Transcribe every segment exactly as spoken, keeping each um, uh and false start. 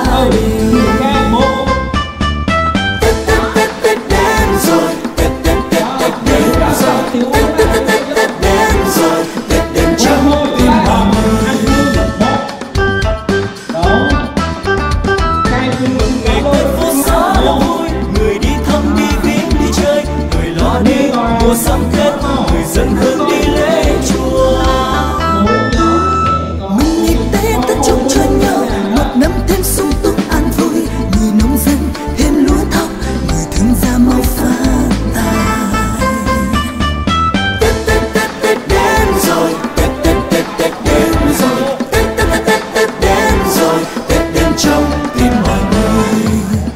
đình. Tết Tết Tết Tết đến rồi, Tết Tết Tết Tết đến rồi, Tết Tết Tết Tết Tết đến rồi, Tết đến trong tim mọi người. Mừng ngày Tết phố xá đông vui, người đi thăm đi viếng đi chơi, người lo đi mua sắm Tết, người dân hương đi lễ chùa. Mừng ngày Tết ta chúc cho nhau một năm thêm sung túc an vui, người nông dân thêm lúa thóc, người thương gia mau phát tài. Tết Tết Tết Tết đến rồi, Tết Tết Tết Tết đến rồi, Tết Tết Tết Tết Tết đến rồi, Tết đến trong tim mọi người.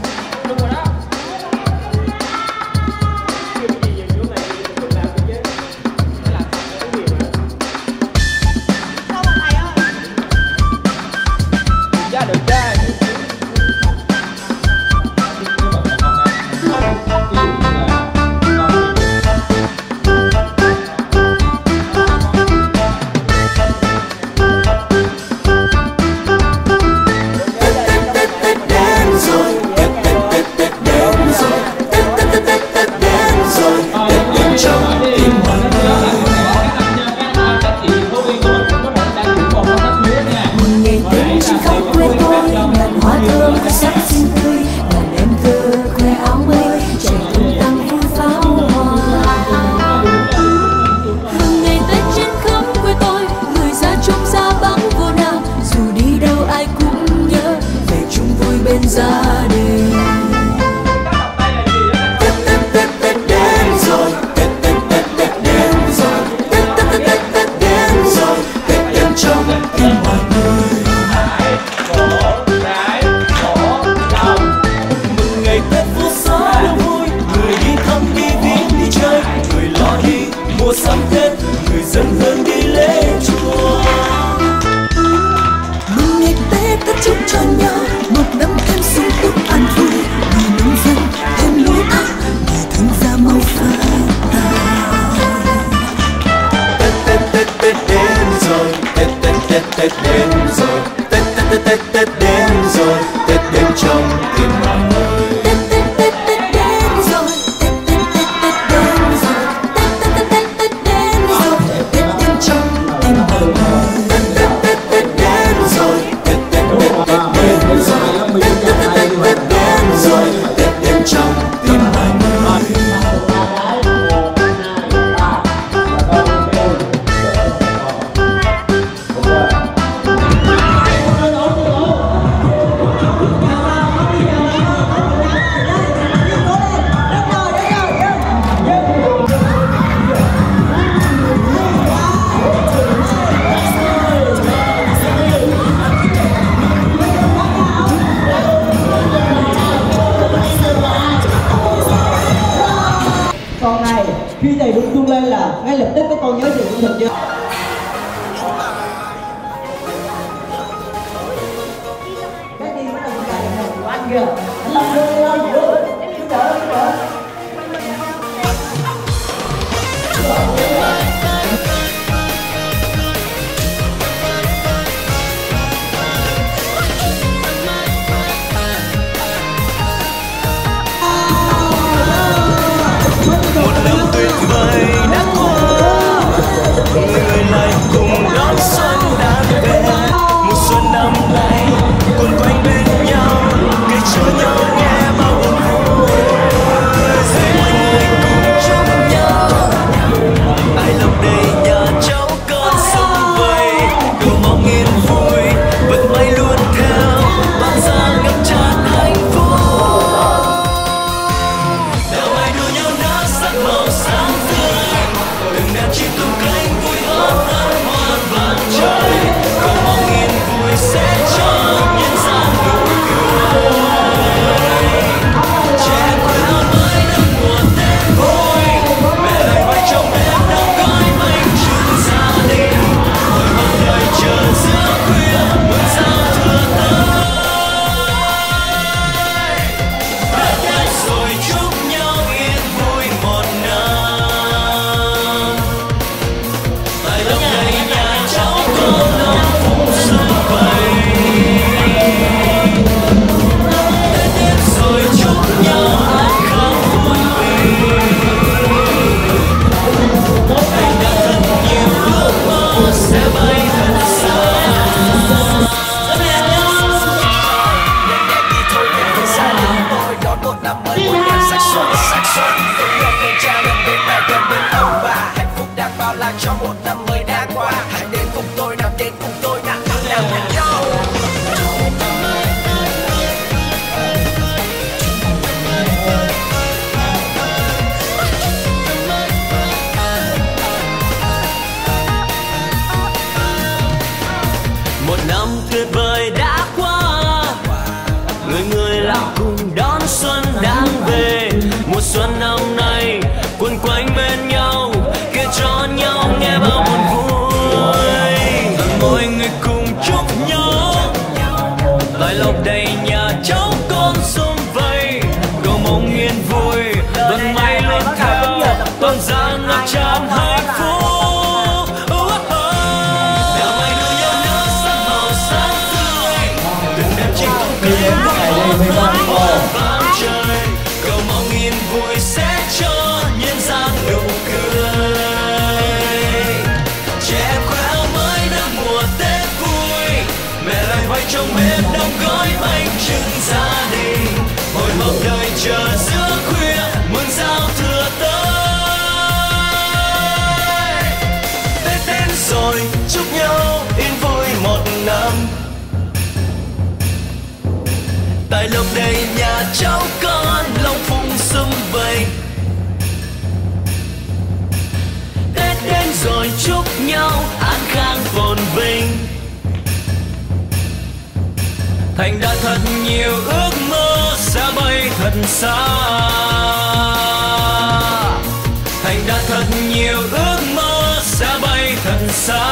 Tết đến rồi, Tết Tết Tết Tết Tết đến rồi, Tết đến trong tim mọi người. Tết Tết Tết Tết đến rồi, Tết Tết Tết Tết đến rồi, Tết Tết Tết Tết Tết đến rồi, Tết đến trong tim mọi người. Tết Tết Tết Tết đến rồi, Tết Tết Tết Tết đến rồi, Tết Tết Tết Tết Tết đến rồi, Tết đến trong tim mọi người. Còn này, khi thầy đụng chuông lên là ngay lập tức các con nhớ sự trung thực chưa? Cái gì nó là cái này của anh kìa. Anh làm được không? Được. Giúp đỡ, giúp đỡ. Một năm tuyệt vời đã qua, người lại cùng đón xuân đã về. Mùa xuân năm nay quấn quanh bên nhau, kể cho nhau nghe bao buồn vui. mùa xuân năm nay quấn quanh bên nhau, kể cho nhau nghe bao buồn vui. Mọi người cùng chúc nhau tài lộc đầy nhà cháu con sum vầy, cầu mong yên vui vận may luôn theo toàn gia ngập tràn hạnh phúc. Cầu mong yên vui sẽ cho nhân gian nụ cười. Trẻ khỏe mới năm mùa Tết vui, mẹ lại vai trong bếp đóng gói bánh trưng gia đình. Hồi hộp đợi chờ giữa khuya mừng giao thừa tới. Tết đến rồi chúc nhau yên vui một năm, tài lộc đầy nhà cháu con long phụng sum vầy. Tết đến rồi chúc nhau an khang phồn vinh, thành đã thật nhiều ước mơ sẽ bay thật xa. Thành đã thật nhiều ước mơ sẽ bay thật xa.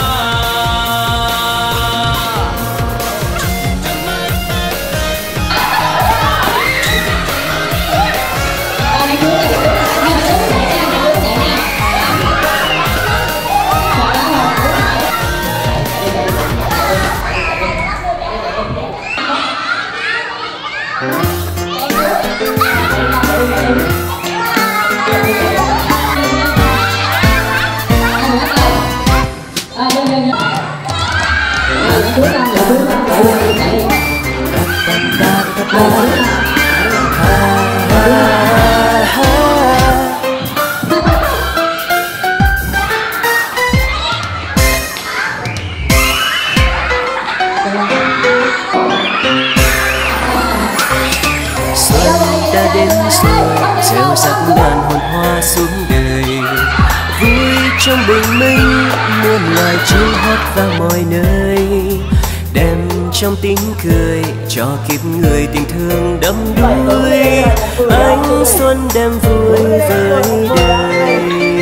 Gieo rắc ngàn hồn hoa xuống đời, vui trong bình minh muôn loài chim hót vào mọi nơi, đem trong tiếng cười cho kiếp người tình thương đắm đuối. Ánh xuân đem vui với đời,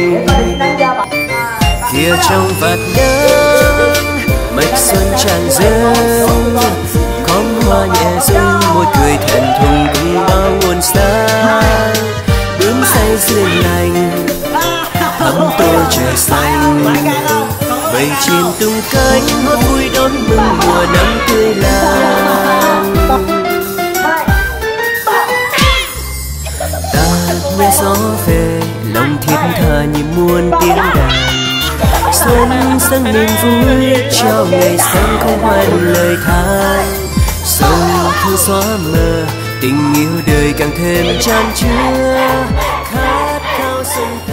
kia trong vạt đất mạch xuân tràn dâng, khóm hoa nhẹ rơi môi cười thẹn thùng cùng bao nguồn sáng. Bướm say duyên lành thắm tô trời xanh, bầy chim tung cánh hót vui đón mừng mùa năm tươi lan. Ta nghe gió về lòng thiết tha như muôn tiếng đàn, xuân dâng niềm vui cho ngày sống không hoan lời than. Sông thương xóa mờ tình yêu đời càng thêm chan chứa, khát khao xuân